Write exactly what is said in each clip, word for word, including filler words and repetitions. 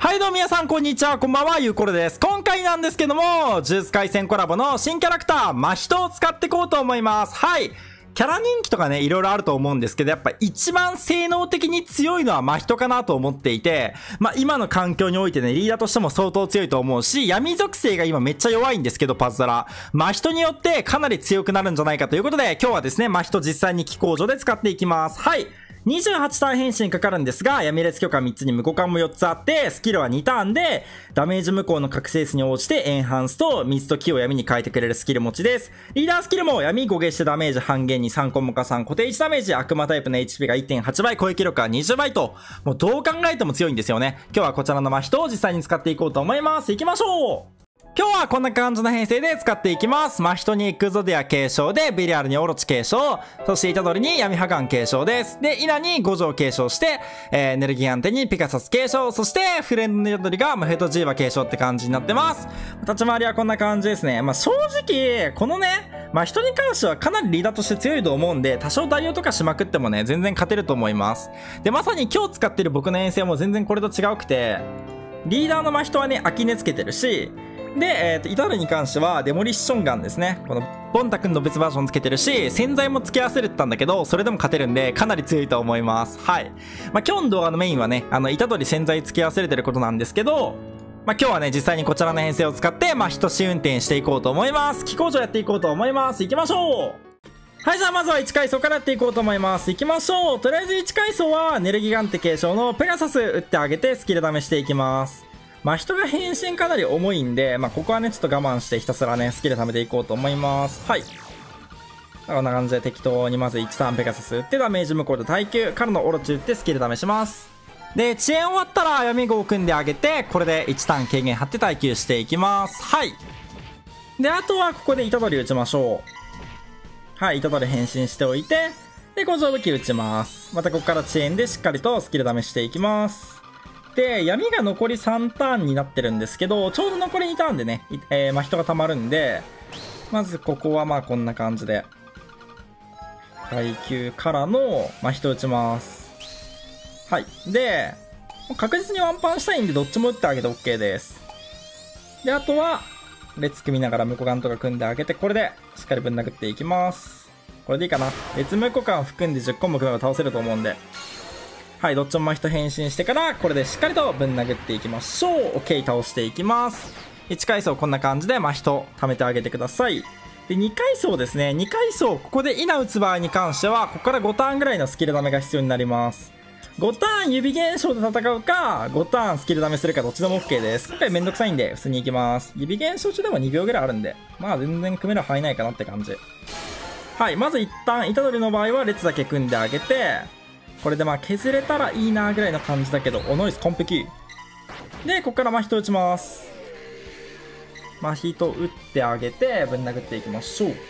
はいどうも皆さんこんにちは、こんばんは、ゆうころです。今回なんですけども、呪術廻戦コラボの新キャラクター、真人を使っていこうと思います。はい。キャラ人気とかね、いろいろあると思うんですけど、やっぱ一番性能的に強いのは真人かなと思っていて、まあ今の環境においてね、リーダーとしても相当強いと思うし、闇属性が今めっちゃ弱いんですけど、パズドラ。真人によってかなり強くなるんじゃないかということで、今日はですね、真人実際に気工場で使っていきます。はい。にじゅうはちターン変身かかるんですが、闇列許可みっつに無効感もよっつあって、スキルはにターンで、ダメージ無効の覚醒数に応じてエンハンスと水と木を闇に変えてくれるスキル持ちです。リーダースキルも闇ごゲしてダメージ半減にさんコンボ加算、固定いちダメージ、悪魔タイプの エイチピー が いってんはち 倍、攻撃力はにじゅうばいと、もうどう考えても強いんですよね。今日はこちらの真人を実際に使っていこうと思います。行きましょう。今日はこんな感じの編成で使っていきます。真人にエクゾディア継承で、ベリアルにオロチ継承、そしてイタドリに闇ハガン継承です。で、イナに五条継承して、えー、ネルギアンテにピカサス継承、そしてフレンドのイタドリがムヘトジーバ継承って感じになってます。立ち回りはこんな感じですね。まあ、正直、このね、真人に関してはかなりリーダーとして強いと思うんで、多少代用とかしまくってもね、全然勝てると思います。で、まさに今日使ってる僕の編成も全然これと違うくて、リーダーの真人はね、秋根つけてるし、で、えっと、イタドリに関しては、デモリッションガンですね。この、ボンタ君の別バージョンつけてるし、洗剤も付け合わせれてたんだけど、それでも勝てるんで、かなり強いと思います。はい。まあ、今日の動画のメインはね、あの、イタドリ洗剤付け合わせれてることなんですけど、まあ、今日はね、実際にこちらの編成を使って、まあ、人試運転していこうと思います。気工場やっていこうと思います。行きましょう。はい、じゃあまずはいち階層からやっていこうと思います。行きましょう。とりあえずいち階層は、ネルギガンテ継承のペガサス打ってあげて、スキル試していきます。まあ、人が変身かなり重いんで、まあ、ここはね、ちょっと我慢してひたすらね、スキル貯めていこうと思います。はい。こんな感じで適当にまずいちターンペガサス打って、ダメージ無効で耐久からのオロチ打ってスキル試します。で、遅延終わったら闇号を組んであげて、これでいちターン軽減張って耐久していきます。はい。で、あとはここでイタドリ打ちましょう。はい、イタドリ変身しておいて、で、五条武器打ちます。またここから遅延でしっかりとスキル試していきます。で、闇が残りさんターンになってるんですけど、ちょうど残りにターンでね、えー、まあ、人が溜まるんで、まずここはまあこんな感じで、耐久からの、まあ、人打ちます。はい。で、確実にワンパンしたいんで、どっちも打ってあげて OK です。で、あとは、列組みながら無効ガンとか組んであげて、これでしっかりぶん殴っていきます。これでいいかな。列無効感を含んでじゅっコンボ組めば倒せると思うんで。はい、どっちも真人変身してから、これでしっかりとぶん殴っていきましょう。OK、倒していきます。いち階層こんな感じで真人貯めてあげてください。で、に階層ですね。に階層、ここでイナ打つ場合に関しては、ここからごターンぐらいのスキルダメが必要になります。ごターン指現象で戦うか、ごターンスキルダメするかどっちでも OK です。今回めんどくさいんで、普通に行きます。指現象中でもにびょうぐらいあるんで、まあ全然組める範囲内かなって感じ。はい、まず一旦、イタドリの場合は列だけ組んであげて、これでまあ削れたらいいなぐらいの感じだけど、お、ナイス、完璧。で、ここから真人打ちます。真人打ってあげて、ぶん殴っていきましょう。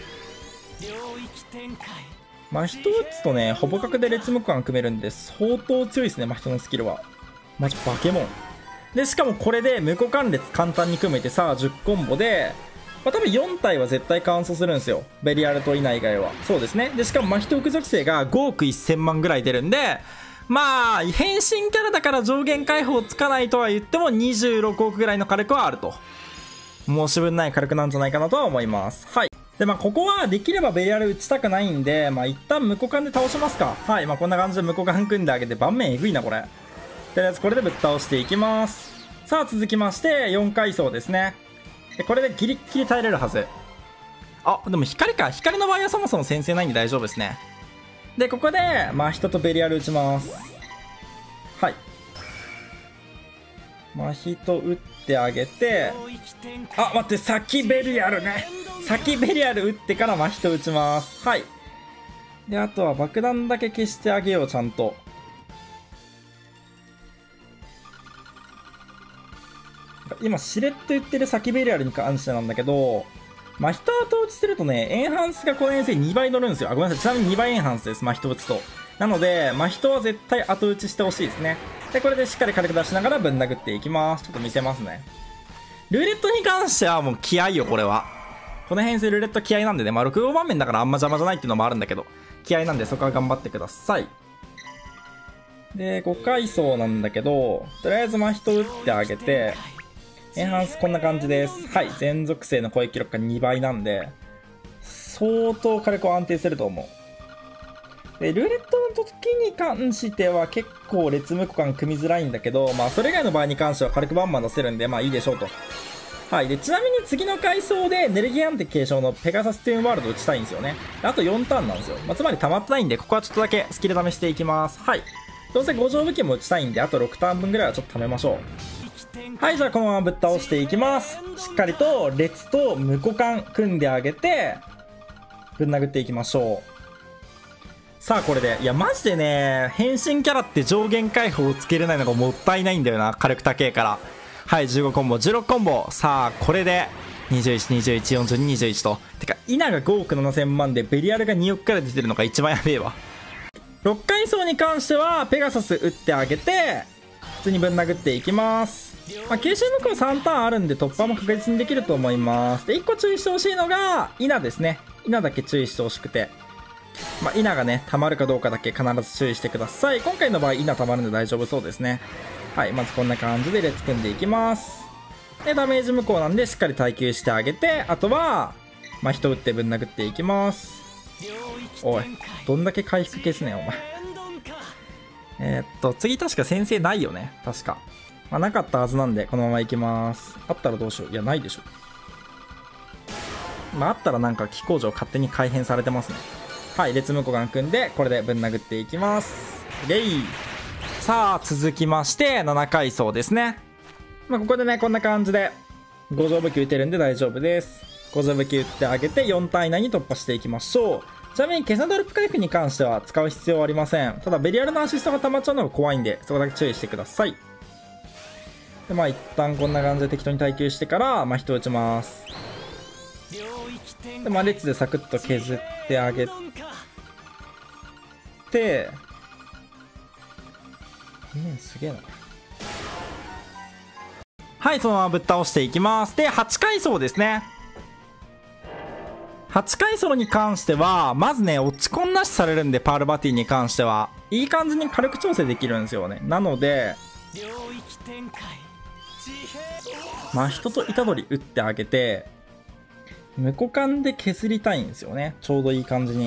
真人打つとね、ほぼ角で列無効組めるんで、相当強いですね、真人のスキルは。マジバケモン。で、しかもこれで無効関列簡単に組めてさ、じゅっコンボで、まあ、多分よん体は絶対完走するんですよ。ベリアルとイナ以外は。そうですね。で、しかも真人奥属性がごおくせんまんぐらい出るんで、まあ、変身キャラだから上限解放つかないとは言ってもにじゅうろくおくぐらいの火力はあると。申し分ない火力なんじゃないかなとは思います。はい。で、まあ、ここはできればベリアル打ちたくないんで、まあ、一旦無効感で倒しますか。はい。まあ、こんな感じで無効感組んであげて、盤面えぐいな、これ。とりあえずこれでぶっ倒していきます。さあ、続きまして、よん階層ですね。でこれでギリッギリ耐えれるはず。あ、でも光か。光の場合はそもそも先制ないんで大丈夫ですね。で、ここで、真人とベリアル打ちます。はい。真人打ってあげて、あ、待って、先ベリアルね。先ベリアル打ってから真人打ちます。はい。で、あとは爆弾だけ消してあげよう、ちゃんと。今、しれっと言ってる先ベリアルに関してなんだけど、真人後打ちするとね、エンハンスがこの遠征にばい乗るんですよ。あ、ごめんなさい。ちなみににばいエンハンスです。真人打つと。なので、真人は絶対後打ちしてほしいですね。で、これでしっかり火力出しながらぶん殴っていきます。ちょっと見せますね。ルーレットに関してはもう気合よ、これは。この編成ルーレット気合なんでね、まあろく号盤面だからあんま邪魔じゃないっていうのもあるんだけど、気合なんでそこは頑張ってください。 で、ご階層なんだけど、とりあえず真人打ってあげて、エンハンスこんな感じです。はい、全属性の攻撃力がにばいなんで、相当火力は安定すると思う。で、ルーレットの時に関しては結構列無股間組みづらいんだけど、まあそれ以外の場合に関しては火力バンバン出せるんで、まあいいでしょうと。はい。で、ちなみに次の階層でネルギアンテ継承のペガサスティーンワールド打ちたいんですよね。あとよんターンなんですよ。まあ、つまり溜まってないんで、ここはちょっとだけスキル試していきます。はい。どうせ五条武器も打ちたいんで、あとろくターン分ぐらいはちょっと貯めましょう。はい、じゃあこのままぶっ倒していきます。しっかりと列と無股間組んであげて、ぶん殴っていきましょう。さあこれで、いやマジでね、変身キャラって上限解放をつけれないのがもったいないんだよな、火力高えから。はい、じゅうごコンボ、じゅうろくコンボ。さあ、これで、にじゅういち、にじゅういち、よんじゅうに、にじゅういちと。てか、イナがごおくななせんまんで、ベリアルがにおくから出てるのが一番やべえわ。ろっ階層に関しては、ペガサス打ってあげて、普通にぶん殴っていきます。まあ、吸収向こうさんターンあるんで、突破も確実にできると思います。で、いっこ注意してほしいのが、イナですね。イナだけ注意してほしくて。まあ、イナがね、溜まるかどうかだけ必ず注意してください。今回の場合、イナ溜まるんで大丈夫そうですね。はい、まずこんな感じで列組んでいきます。で、ダメージ無効なんでしっかり耐久してあげて、あとは、まあ、人打ってぶん殴っていきます。おい、どんだけ回復消すねん、お前。えー、っと、次確か先生ないよね。確か。まあ、なかったはずなんで、このままいきます。あったらどうしよう。いや、ないでしょ。まあ、あったらなんか気工場勝手に改変されてますね。はい、列無効眼組んで、これでぶん殴っていきます。イェイ。さあ、続きまして、なな階層ですね。まあ、ここでね、こんな感じで、五条武器打てるんで大丈夫です。五条武器打ってあげて、よんターン以内に突破していきましょう。ちなみに、ケサドルプ回復に関しては使う必要はありません。ただ、ベリアルのアシストが溜まっちゃうのが怖いんで、そこだけ注意してください。で、まあ、一旦こんな感じで適当に耐久してから、まあ、人打ちます。で、まあ、列でサクッと削ってあげて、うん、すげえな。はい、そのままぶっ倒していきます。で、はち階層ですね。はち階層に関しては、まずね、落ち込んなしされるんで、パールバティに関しては。いい感じに火力調整できるんですよね。なので、まあ、人と虎杖打ってあげて、無股間で削りたいんですよね。ちょうどいい感じに。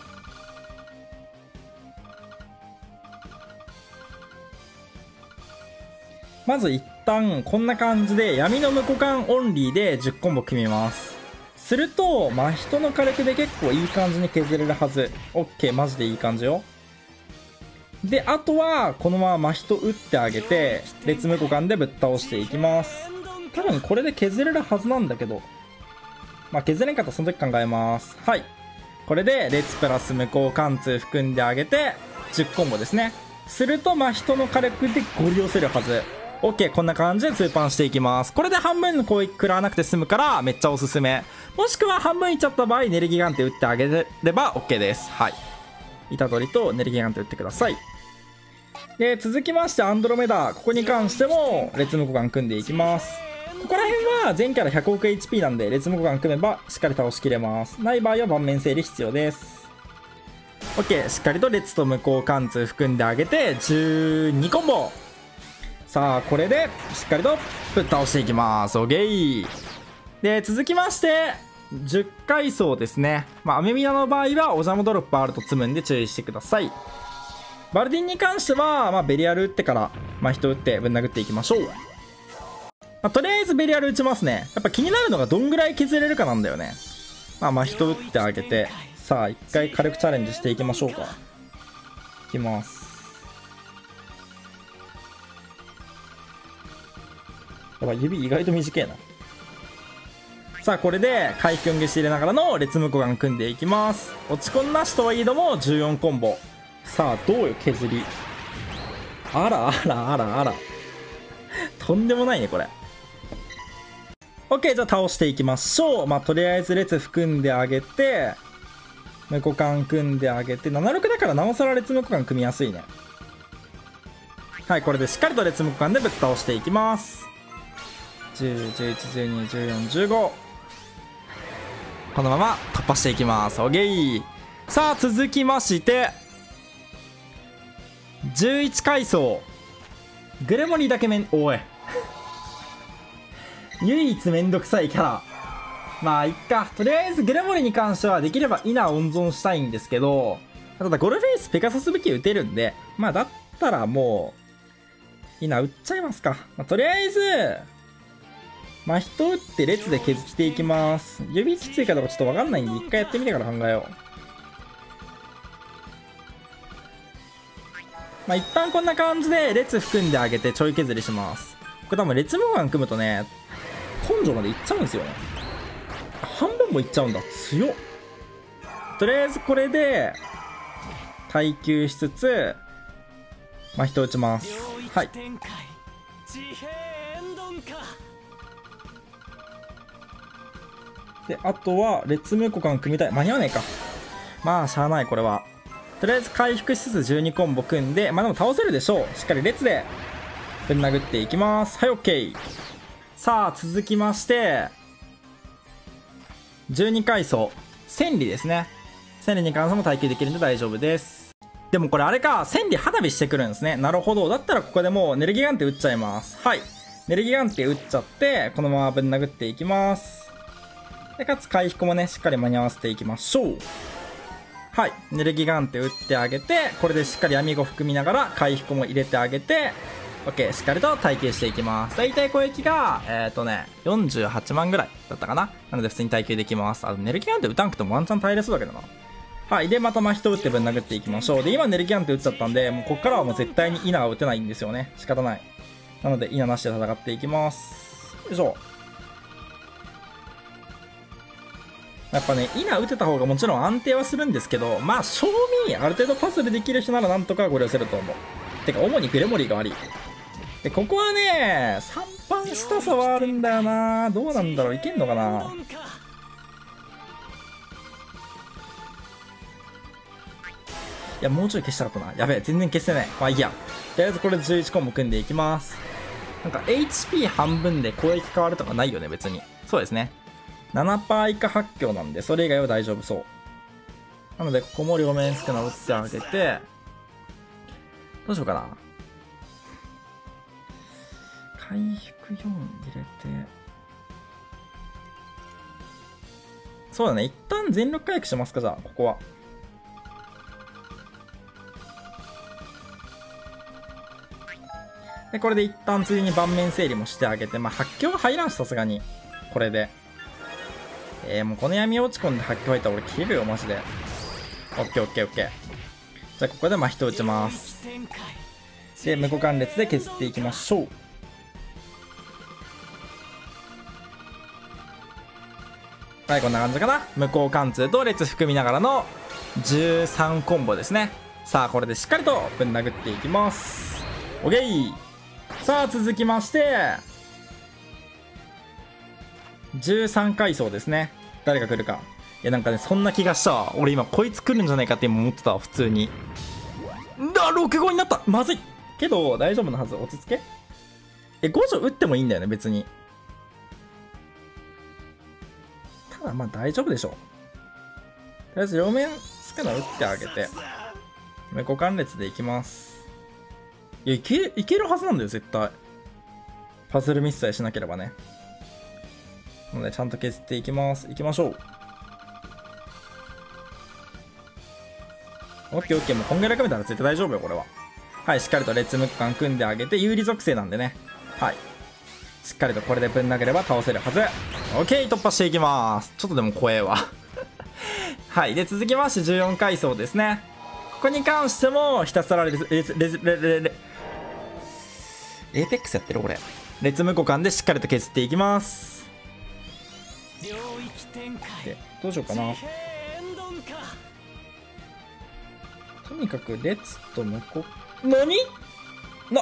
まず一旦こんな感じで闇の無股間オンリーでじゅっコンボ組みます。すると、真人の火力で結構いい感じに削れるはず。オッケー、マジでいい感じよ。で、あとはこのまま真人打ってあげて、列無股間でぶっ倒していきます。多分これで削れるはずなんだけど。まあ、削れんかったらその時考えます。はい。これで列プラス無効貫通含んであげて、じゅっコンボですね。すると、真人の火力でゴリ押せるはず。OK、こんな感じで通パンしていきます。これで半分の攻撃食らわなくて済むからめっちゃおすすめ。もしくは半分いっちゃった場合、ネルギガンテ打ってあげれば OK です。はい。虎杖とネルギガンテ打ってください。で、続きましてアンドロメダ。ここに関しても列無股間組んでいきます。ここら辺は全キャラひゃくおく エイチピー なんで列無股間組めばしっかり倒しきれます。ない場合は盤面整理必要です。OK、しっかりと列と無効貫通含んであげてじゅうにコンボ。さあ、これでしっかりとぶっ倒していきます。オッケー。で、続きまして、じゅっ階層ですね。まあ、アメミナの場合は、おジャムドロップあると積むんで注意してください。バルディンに関しては、まあ、ベリアル打ってから、まあ、人打ってぶん殴っていきましょう。まあ、とりあえずベリアル打ちますね。やっぱ気になるのがどんぐらい削れるかなんだよね。まあ、まあ、人打ってあげて、さあ、一回軽くチャレンジしていきましょうか。いきます。やばい、指意外と短いな。さあ、これで回復運ゲシ入れながらの列無股間組んでいきます。落ち込んなしとはいえどもじゅうよんコンボ。さあ、どうよ、削り。あらあらあらあら。とんでもないね、これ。OK、じゃあ倒していきましょう。まあ、とりあえず列含んであげて、無股間組んであげて、ななじゅうろくだからなおさら列無股間組みやすいね。はい、これでしっかりと列無股間でぶっ倒していきます。じゅう、じゅういち、じゅうに、じゅうよん、じゅうご。このまま突破していきます。オッケー。さあ、続きまして、 じゅういち階層。グレモリーだけめん、おい。唯一めんどくさいキャラ。まあ、いっか。とりあえずグレモリーに関してはできればイナ温存したいんですけど、ただゴルフェイスペガサス武器打てるんで、まあだったらもう、イナ打っちゃいますか。まあ、とりあえず、まあ人打って列で削っていきます。指きついかどうかちょっとわかんないんで、一回やってみてから考えよう。まあ一旦こんな感じで列含んであげてちょい削りします。これ多分列無眼組むとね、根性までいっちゃうんですよね。半分もいっちゃうんだ。強っ。とりあえずこれで、耐久しつつ、まあ人打ちます。はい。で、あとは、列無股間組みたい。間に合わねえか。まあ、しゃあない、これは。とりあえず回復しつつじゅうにコンボ組んで、まあでも倒せるでしょう。しっかり列で、ぶん殴っていきます。はい、オッケー。さあ、続きまして、じゅうに階層。千里ですね。千里に関しても耐久できるんで大丈夫です。でもこれあれか、千里花火してくるんですね。なるほど。だったらここでもうネルギガンテ打っちゃいます。はい。ネルギガンテ打っちゃって、このままぶん殴っていきます。で、かつ回復もね、しっかり間に合わせていきましょう。はい。ネルギガンテ打ってあげて、これでしっかり闇碁含みながら回復も入れてあげて、OK。しっかりと耐久していきます。だいたい攻撃が、えっとね、よんじゅうはちまんぐらいだったかな。なので普通に耐久できます。あの、ネルギガンテ打たなくてもワンチャン耐えれそうだけどな。はい。で、また真人打ってぶん殴っていきましょう。で、今ネルギガンテ打っちゃったんで、もうこっからはもう絶対にイナは打てないんですよね。仕方ない。なので、イナなしで戦っていきます。よいしょ。やっぱね、イナ打てた方がもちろん安定はするんですけど、まあ、正味、ある程度パズルできる人ならなんとかご了承すると思う。てか、主にグレモリーが悪い。で、ここはね、さんばん下差はあるんだよな。どうなんだろう、いけんのかな。いや、もうちょい消したかったな。やべえ、全然消せない。まあいいや。とりあえずこれじゅういちコンボ組んでいきます。なんか エイチピー 半分で攻撃変わるとかないよね、別に。そうですね。ななパーセント 以下発狂なんで、それ以外は大丈夫そう。なので、ここも両面少な打ってあげて、どうしようかな。回復よん入れて、そうだね。一旦全力回復しますか、じゃあ、ここは。で、これで一旦次に盤面整理もしてあげて、まあ、発狂は入らんし、さすがに。これで。えー、もうこの闇落ち込んで発狂入ったら俺切るよ、マジで。オッケーオッケーオッケー。じゃあ、ここで真人打ちます。で、無股間列で削っていきましょう。はい、こんな感じかな。無効貫通と列含みながらのじゅうさんコンボですね。さあ、これでしっかりとぶん殴っていきます。オッケー。さあ、続きまして、じゅうさん階層ですね。誰が来るか。いや、なんかね、そんな気がしたわ。俺今、こいつ来るんじゃないかって今思ってたわ、普通に。だ、ろくごになった。まずい。けど、大丈夫なはず。落ち着け。え、ご条打ってもいいんだよね、別に。ただ、まあ大丈夫でしょう。とりあえず、両面少な打ってあげて、無股間列でいきます。いや、いけ、いけるはずなんだよ、絶対。パズルミスさえしなければね。なので、ちゃんと削っていきます。いきましょう。オッケーオッケー。もうこんぐらい組めたら絶対大丈夫よ、これは。はい、しっかりと列無間組んであげて、有利属性なんでね。はい。しっかりとこれでぶん投げれば倒せるはず。オッケー、突破していきます。ちょっとでも怖えわ。はい。で、続きましてじゅうよん階層ですね。ここに関しても、ひたすらレズ、レズ、レズ、レズ、レズ、エーペックスやってる俺。列無間でしっかりと削っていきます。で、どうしようかな。とにかく列と向こう。何な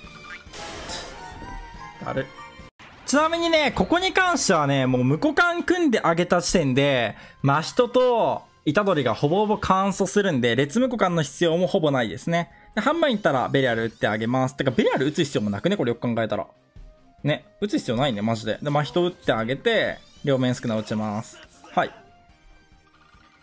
あれちなみにね、ここに関してはね、もう無股間組んであげた時点で、真人と虎杖がほぼほぼ乾燥するんで、列無股間の必要もほぼないですね。で、半分いったらベリアル打ってあげます。てか、ベリアル打つ必要もなくね、これよく考えたら。ね、打つ必要ないね、マジで。で、真人打ってあげて、両面少な打ちます。はい。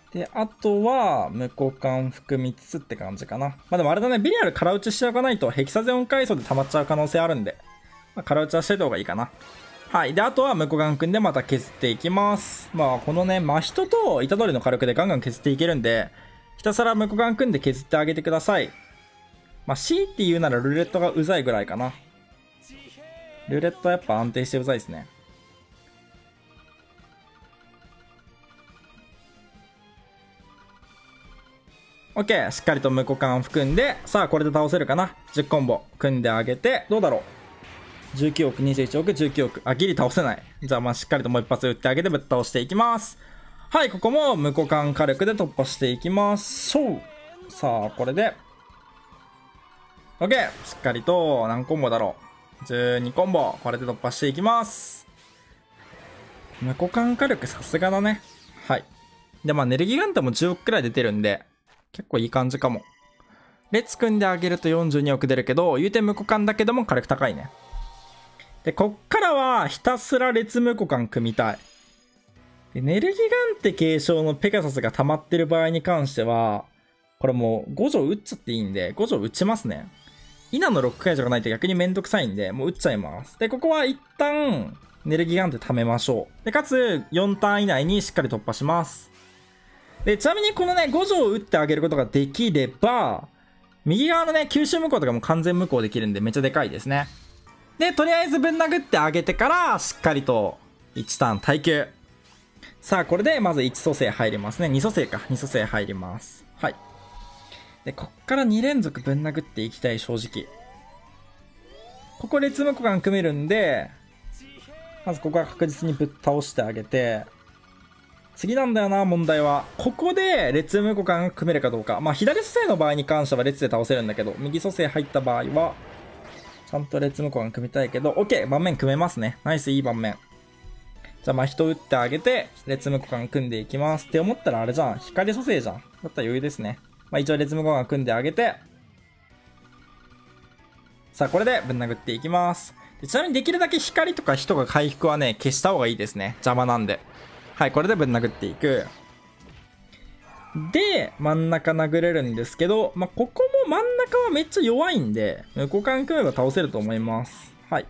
で、あとは、無股間含みつつって感じかな。まあでもあれだね、ビリアル空打ちしておかないとヘキサゼオン階層で溜まっちゃう可能性あるんで、まあ、空打ちはしておいた方がいいかな。はい。で、あとは無股間組んでまた削っていきます。まあこのね、真人と板取りの火力でガンガン削っていけるんで、ひたすら無股間組んで削ってあげてください。まあ C って言うならルーレットがうざいぐらいかな。ルーレットはやっぱ安定してうざいですね。OK。しっかりと無股間を含んで、さあこれで倒せるかな。じゅうコンボ組んであげて、どうだろう。じゅうきゅうおく、にじゅういちおく、じゅうきゅうおく。あ、ギリ倒せない。じゃあまあしっかりともう一発撃ってあげてぶっ倒していきます。はい、ここも無股間火力で突破していきましょう。さあ、これで。OK。しっかりと何コンボだろう。じゅうにコンボ。これで突破していきます。無股間火力さすがだね。はい。で、まあネルギガンタもじゅうおくくらい出てるんで、結構いい感じかも。列組んであげるとよんじゅうにおく出るけど、言うて無股間だけども火力高いね。で、こっからはひたすら列無股間組みたい。で、ネルギガンテ継承のペガサスが溜まってる場合に関しては、これもうご条打っちゃっていいんで、ご条打ちますね。イナのロック解除がないと逆にめんどくさいんで、もう打っちゃいます。で、ここは一旦、ネルギガンテ貯めましょう。で、かつ、よんターン以内にしっかり突破します。で、ちなみにこのね、ご条打ってあげることができれば、右側のね、吸収無効とかも完全無効できるんでめっちゃでかいですね。で、とりあえずぶん殴ってあげてから、しっかりといちターン耐久。さあ、これでまずいち蘇生入りますね。に蘇生か。に蘇生入ります。はい。で、こっからに連続ぶん殴っていきたい、正直。ここ列無股間組めるんで、まずここは確実にぶっ倒してあげて、次なんだよな、問題は。ここで列無股間が組めるかどうか。まあ、左蘇生の場合に関しては列で倒せるんだけど、右蘇生入った場合は、ちゃんと列無股間組みたいけど、OK! 盤面組めますね。ナイス、いい盤面。じゃあ、まあ、人打ってあげて、列無股間組んでいきます。って思ったらあれじゃん。光蘇生じゃん。だったら余裕ですね。まあ、一応列無股間組んであげて、さあ、これでぶん殴っていきます。でちなみにできるだけ光とか火とか回復はね、消した方がいいですね。邪魔なんで。はい、これでぶん殴っていく。で、真ん中殴れるんですけど、まあ、ここも真ん中はめっちゃ弱いんで、無股間組めば倒せると思います。はい。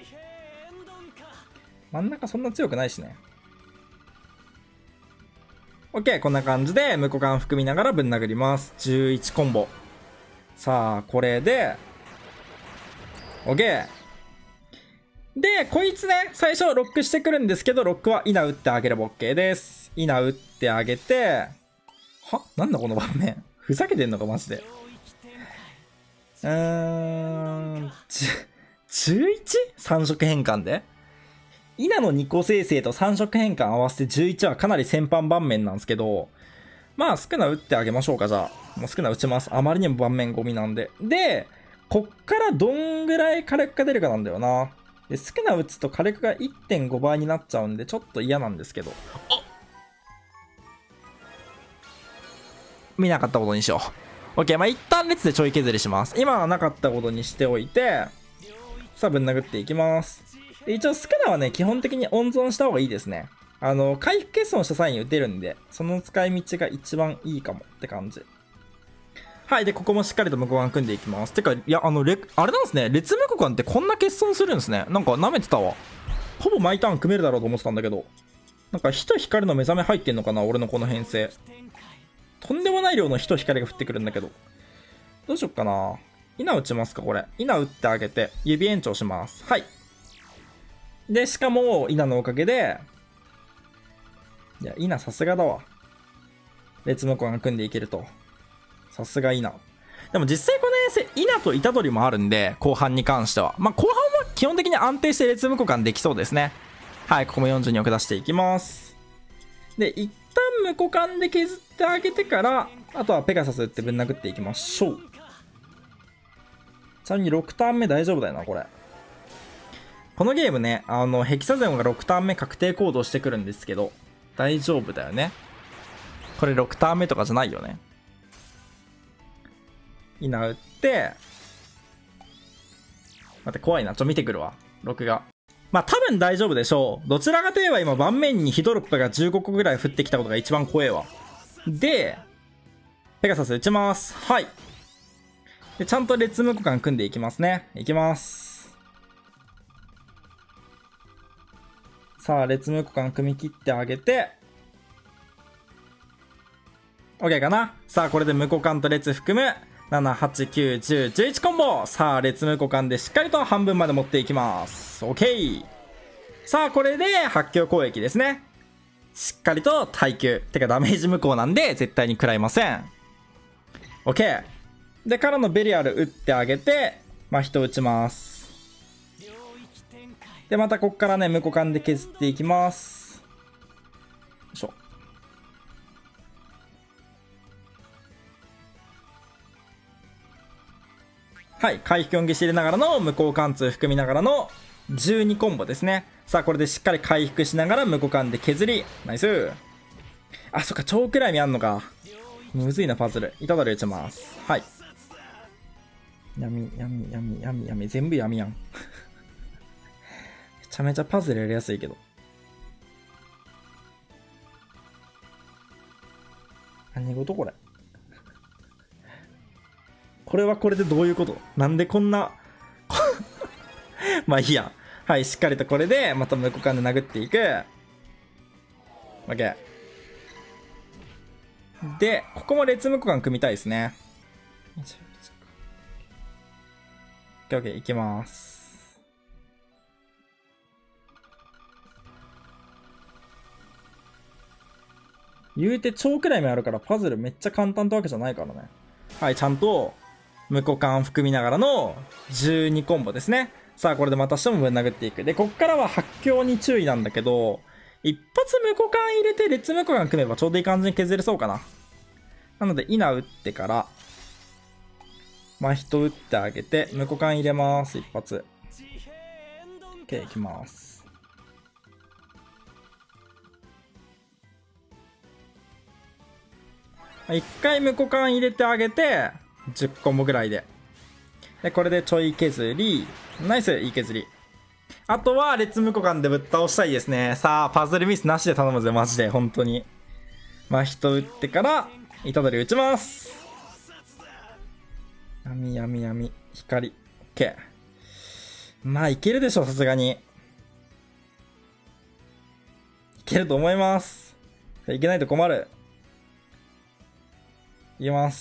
真ん中そんな強くないしね。OK、こんな感じで無股間含みながらぶん殴ります。じゅういちコンボ。さあ、これで、OK。で、こいつね、最初ロックしてくるんですけど、ロックはイナ打ってあげれば OK です。イナ打ってあげて、は？なんだこの盤面。ふざけてんのか、マジで。うーん、じゅういち？ さん 色変換でイナのに個生成とさん色変換合わせてじゅういちはかなり先般盤面なんですけど、まあ、スクナ打ってあげましょうか、じゃあ。もうスクナ打ちます。あまりにも盤面ゴミなんで。で、こっからどんぐらい火力が出るかなんだよな。で、スクナ打つと火力が いってんご 倍になっちゃうんで、ちょっと嫌なんですけど。見なかったことにしよう。OK、まあ、一旦列でちょい削りします。今はなかったことにしておいて、さあ、ぶん殴っていきます。で一応、スクナはね、基本的に温存した方がいいですね。あの、回復欠損した際に打てるんで、その使い道が一番いいかもって感じ。はい。で、ここもしっかりと無股間組んでいきます。てか、いや、あの、レ、あれなんですね。列無股間ってこんな欠損するんですね。なんか舐めてたわ。ほぼ毎ターン組めるだろうと思ってたんだけど。なんか火と光の目覚め入ってんのかな俺のこの編成。とんでもない量の火と光が降ってくるんだけど。どうしよっかな。イナ打ちますかこれ。イナ打ってあげて、指延長します。はい。で、しかも、イナのおかげで、いや、イナさすがだわ。列無股間組んでいけると。さすがイナ。でも実際このイナとイタドリもあるんで、後半に関しては。まあ後半は基本的に安定して列無股間できそうですね。はい、ここもよんじゅうにおく出していきます。で、一旦無股間で削ってあげてから、あとはペガサス打ってぶん殴っていきましょう。ちなみにろくターン目大丈夫だよな、これ。このゲームね、あの、ヘキサゼオンがろくターン目確定行動してくるんですけど、大丈夫だよね。これろくターン目とかじゃないよね。イナ打って、待って、怖いな。ちょっと見てくるわ。録画。まあ多分大丈夫でしょう。どちらかといえば今盤面にヒドロップがじゅうごこぐらい降ってきたことが一番怖えわ。 で、ペガサス打ちます。はい。で、ちゃんと列無互換組んでいきますね。いきます。さあ、列無互換組み切ってあげて、OK かな。さあ、これで無互換と列含む、なな、はち、きゅう、じゅう、じゅういちコンボ。さあ、列無互換でしっかりと半分まで持っていきます。OK。さあ、これで発狂攻撃ですね。しっかりと耐久。てかダメージ無効なんで、絶対に食らいません。OK。で、からのベリアル打ってあげて、まあ、人打ちます。で、またこっからね、無互換で削っていきます。よいしょ。はい。回復よんゲシ入れながらの無効貫通含みながらのじゅうにコンボですね。さあ、これでしっかり回復しながら無互換で削り。ナイス。あ、そっか、超暗闇あんのか。むずいな、パズル。いただり打ちます。はい。闇、闇、闇、闇、闇。全部闇やん。めちゃめちゃパズルやりやすいけど。何事これ。これはこれでどういうこと？なんでこんなまあいいや。はい、しっかりとこれで、また無互換で殴っていく。OK。で、ここも列無互換組みたいですね。OK、OK、いきます。言うて超くらい目あるからパズルめっちゃ簡単ってわけじゃないからね。はい、ちゃんと、無互換含みながらのじゅうにコンボですね。さあ、これでまたしてもぶん殴っていく。で、こっからは発狂に注意なんだけど、一発無互換入れて列無互換組めばちょうどいい感じに削れそうかな。なので、イナ打ってから、まあ、人打ってあげて、無互換入れます、一発。OK、いきます。一回無互換入れてあげて、じゅっコンボぐらいで。で、これでちょい削り。ナイス、いい削り。あとは、列無互換でぶっ倒したいですね。さあ、パズルミスなしで頼むぜ、マジで、本当に。まあ、人打ってから、イタドリ打ちます。闇、闇、闇、光。OK。まあ、いけるでしょ、さすがに。いけると思います。いけないと困る。いきます。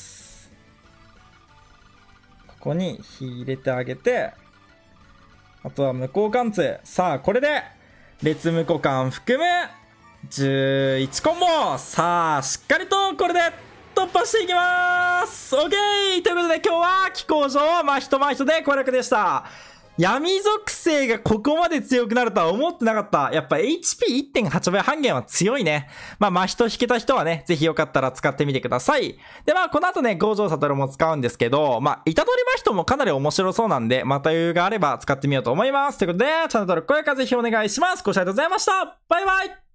ここに火入れてあげて、あとは無効貫通。さあ、これで、列無互換含む、じゅういちコンボ。さあ、しっかりとこれで突破していきます。オッケーということで今日は気候上、まあ人ま人で攻略でした。闇属性がここまで強くなるとは思ってなかった。やっぱ エイチピーいってんはち 倍半減は強いね。まあ、真人引けた人はね、ぜひよかったら使ってみてください。で、まあ、この後ね、五条悟も使うんですけど、まあ、板取り真人もかなり面白そうなんで、また余裕があれば使ってみようと思います。ということで、チャンネル登録、高評価ぜひお願いします。ご視聴ありがとうございました。バイバイ。